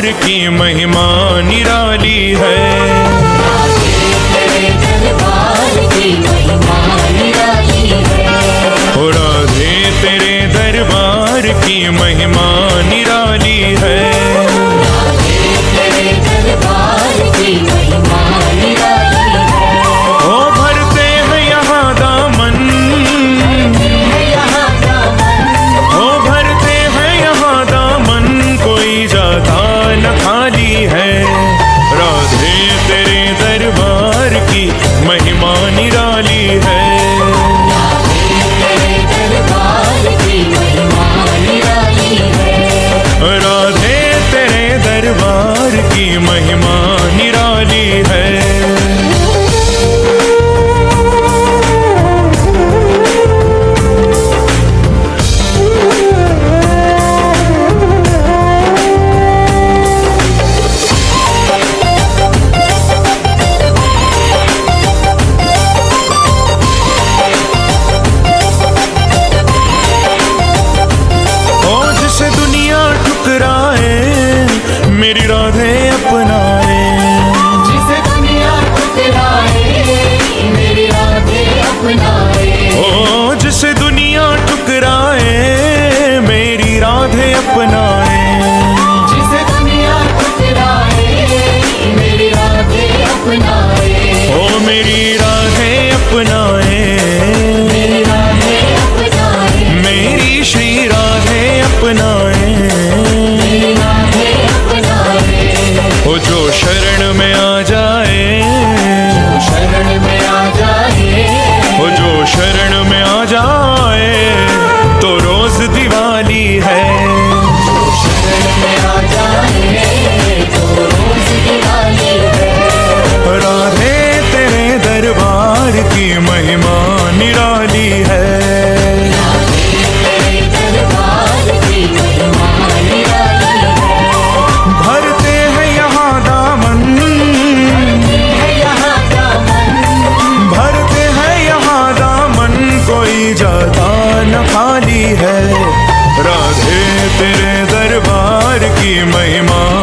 की महिमा निराली है। तेरे दरबार की महिमा निराली है। ओ राधे तेरे दरबार की महिमा निराली है। तेरे दरबार की महिमा निराली है। ओ भरते हैं यहाँ दामन, ओ भरते हैं यहाँ दामन, कोई जाता न खाली है। राधे तेरे दरबार की महिमा निराली है। तेरे दरबार की महिमा निराली है। राधे तेरे दरबार की महिमा निराली है। मेरी राधे अपनाए, जिसे दुनिया ठुकराए मेरी राधे अपनाए। ओ जिसे दुनिया ठुकराए मेरी राधे अपनाए। जिसे दुनिया ठुकराए मेरी राधे अपनाए। ओ मेरी राधे अपनाए, मेरी राधे अपनाए। मेरी श्री राधे अपनाए। मेरी राधे अपनाए। ओ जो शरण में आ जाए, जो शरण में आ जाए, ओ जो शरण में आ जाए, तो रोज दिवाली है। जो शरण में आ जाए तो रोज दिवाली है। राधे तेरे दरबार की महिमा निराली है। तेरे दरबार की महिमा निराली है। भरते हैं यहाँ दामन, यहाँ दामन, भरते हैं यहाँ दामन, कोई जाता न खाली है। राधे तेरे दरबार की महिमा